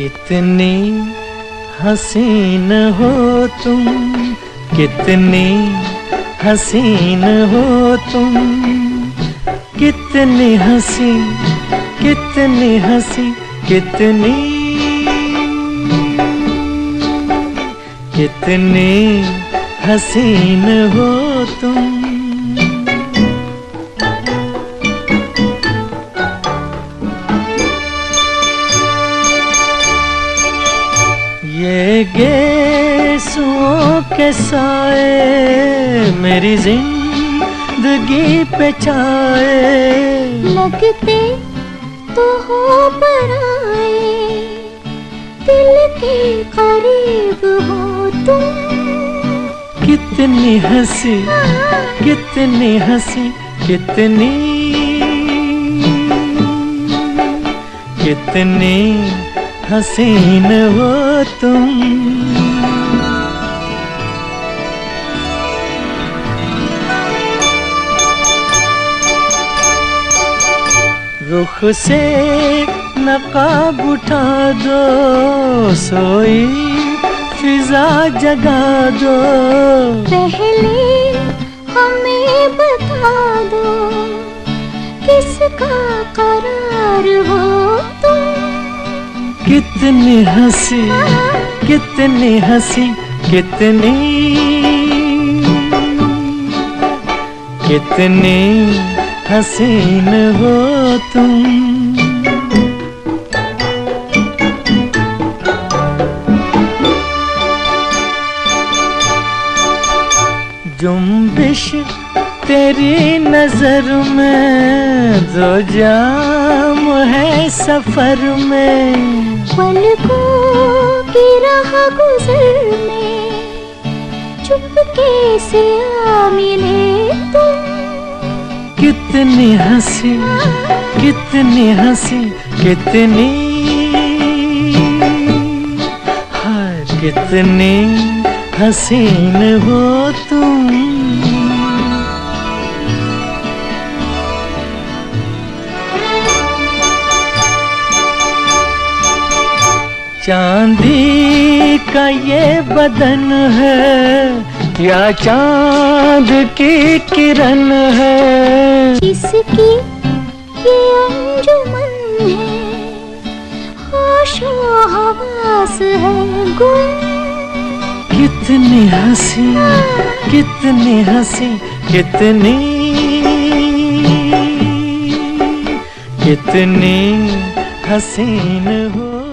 कितनी हसीन हो तुम, कितनी हसीन हो तुम, कितनी हंसी, कितनी हंसी, कितनी कितनी हसीन हो तुम। ये गेसुओं के साए मेरी जिंदगी पे छाए, लगते तो हो पराए, दिल के करीब हो तुम। कितनी हंसी, कितनी हंसी, कितनी कितनी हसीन हो तुम। रुख से नकाब उठा दो, सोई फिजा जगा दो, पहले हमें बता दो किसका करार हो तुम। कितनी हंसी, कितनी हंसी, कितनी कितनी हसीन हो तुम। जुम्बिश तेरी नजर में, दो जाम है सफर में, पलकों की राह गुजर में, चुपके से आ मिले तुम। कितनी हंसी, कितनी हंसी, कितनी हाय, कितनी हसीन हो तुम। चांदी का ये बदन है या चांद की किरण है, किसकी ये अंजुमन है, होशो हवास है गुल। कितनी हंसी, कितनी हंसी, कितनी कितनी हसीन हो।